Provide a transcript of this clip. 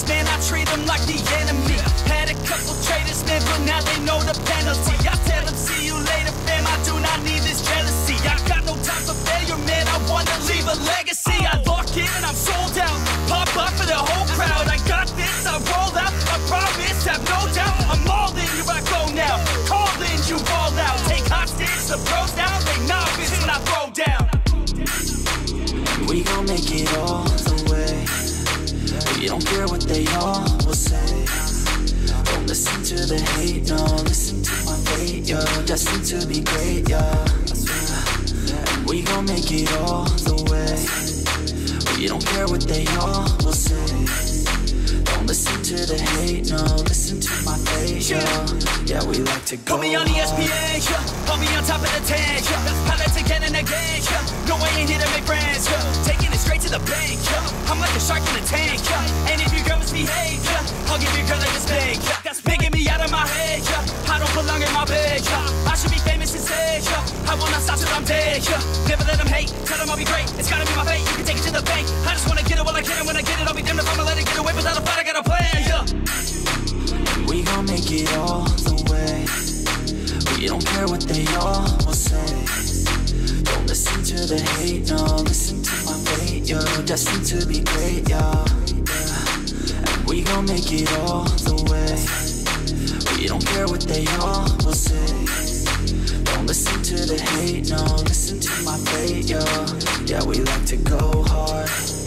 haters, man, I treat them like the enemy. Had a couple traitors, man, but now they know the penalty. I tell them, see you later, fam, I do not need this jealousy. I got no time for failure, man, I wanna leave a legacy. I lock in and I'm sold out, pop up for the whole crowd. I got this, I roll out, I promise, have no doubt. I'm all in, here I go now, call in, you roll out. Take hostage, the pros down, they novice when I throw down. We gon' make it all the way. We don't care what they all will say. Don't listen to the hate, no, listen to my fate, yo. Destined to be great, yeah. We gon' make it all the way. We don't care what they all will say. Don't listen to the hate, no, listen to my fate, yo. Yeah, we like to go put me on ESPN, yeah. Put me on top of the 10, yeah. Highlights again and again, yeah. No, I ain't here to make friends, yeah. Taking it straight to the bank, yeah. I'm like a shark in a tank, yeah. And if your girl misbehave, yeah, I'll give your girl like a spank, yeah. That's making me out of my head, yeah. I don't belong in my bed, yeah. I should be famous instead, yeah. I will not stop till I'm dead, yeah. Never let them hate, tell them I'll be great. It's gotta be my fate, you can take it to the bank. I just wanna get it while I can, when I get it, I'll be damned if I'ma let it get away without a fight. I got a plan, yeah. We gon' make it all the way. We don't care what they all will say. Don't listen to the hate, no, listen to my fate, yo. Destined to be great, yeah. And we gon' make it all the way. We don't care what they all will say. Don't listen to the hate, no, listen to my fate, yo. Yeah, we like to go hard.